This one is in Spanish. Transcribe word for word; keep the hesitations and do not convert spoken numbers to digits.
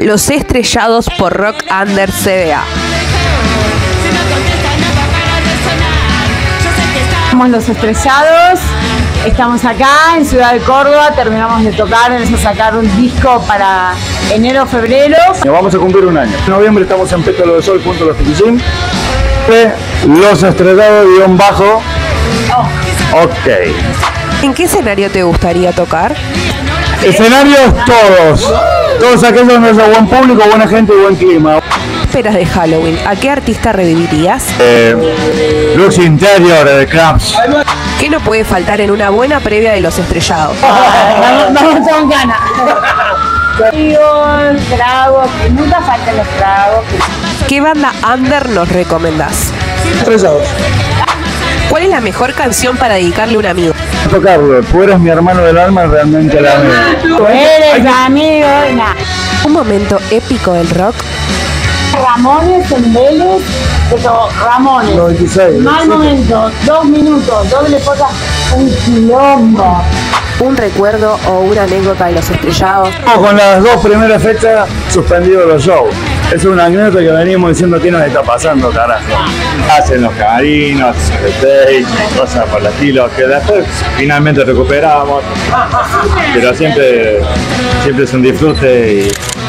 Los Estrellados por Rock Under C D A. Somos Los Estrellados, estamos acá en Ciudad de Córdoba, terminamos de tocar, vamos a sacar un disco para enero, febrero. Vamos a cumplir un año. En noviembre estamos en Pétalo de Sol junto a los Piquillín. Los Estrellados guión bajo. Oh. Ok. ¿En qué escenario te gustaría tocar? Escenarios todos. Todos aquellos donde haya buen público, buena gente y buen clima. Esperas de Halloween, ¿a qué artista revivirías? Eh, Lux Interior de Cramps. ¿Qué no puede faltar en una buena previa de Los Estrellados? Vamos, vamos con ganas. Tragos, que nunca faltan los tragos. ¿Qué banda under nos recomendás? Estrellados. ¿Cuál es la mejor canción para dedicarle a un amigo? Tocarlo, tú eres mi hermano del alma, realmente la amigo. Tú eres amigo y nada. Un momento épico del rock. Ramones en Vélez, pero Ramones. noventa y seis. Mal momento, dos minutos, doble foto, un quilombo. Un recuerdo o una anécdota de Los Estrellados. Con las dos primeras fechas suspendidos los shows. Es una anécdota que venimos diciendo qué nos está pasando, carajo. Hacen los camarinos, stage, cosas por el estilo, que después finalmente recuperamos. Pero siempre, siempre es un disfrute y